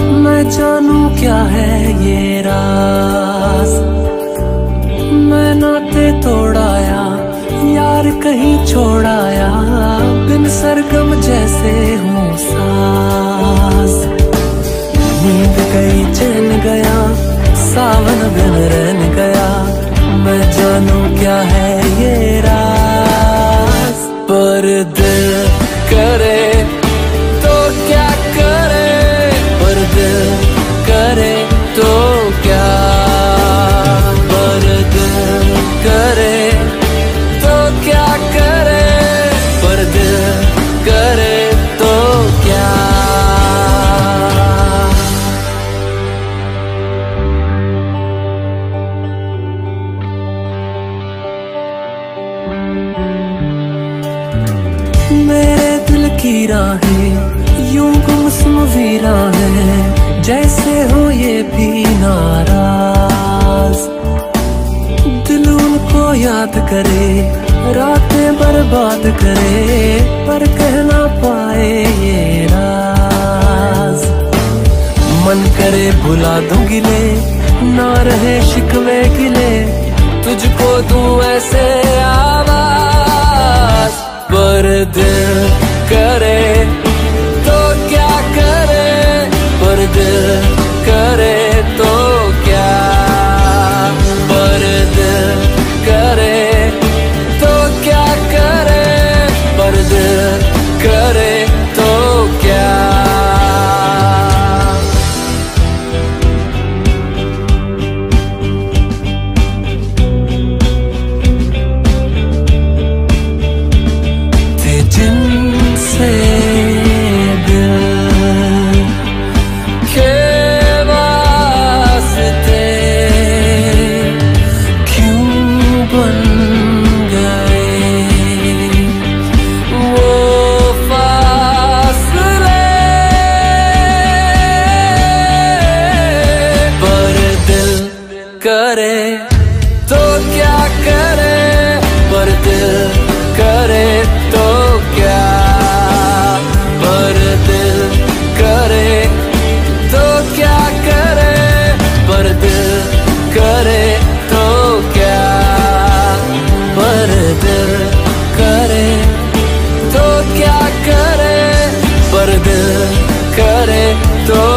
मैं जानू क्या है ये राज। मैं नाते तोड़ाया, यार कहीं छोड़ाया, बिन सरगम जैसे हूँ साज। नींद गई चैन गया, सावन बिन रहन गया, मैं जानू क्या है ये राज। पर दिल करे तो क्या करे, पर दिल करे तो क्या, पर दिल करे तो क्या करे, पर दिल करे तो क्या। मेरे दिल की राहें यूं गुमसुम वीरा है, जैसे हो ये भी नाराज। दिल उनको याद करे, रातें बर्बाद करे, पर कह ना पाए ये राज। मन करे भुला दूं गिले, ना रहे शिकवे गिले, तुझको दूं ऐसे आवाज। पर दिल करे तो क्या करे, पर दिल करे तो क्या, पर दिल करे तो क्या करे, पर दिल करे तो क्या। जिनसे दिल के वास्ते क्यों बन गए वो फासले। पर दिल करे तो क्या करे, पर दिल करे तो क्या, पर दिल करे तो क्या करे, पर दिल करे तो क्या, पर दिल करे तो क्या करे, पर दिल करे तो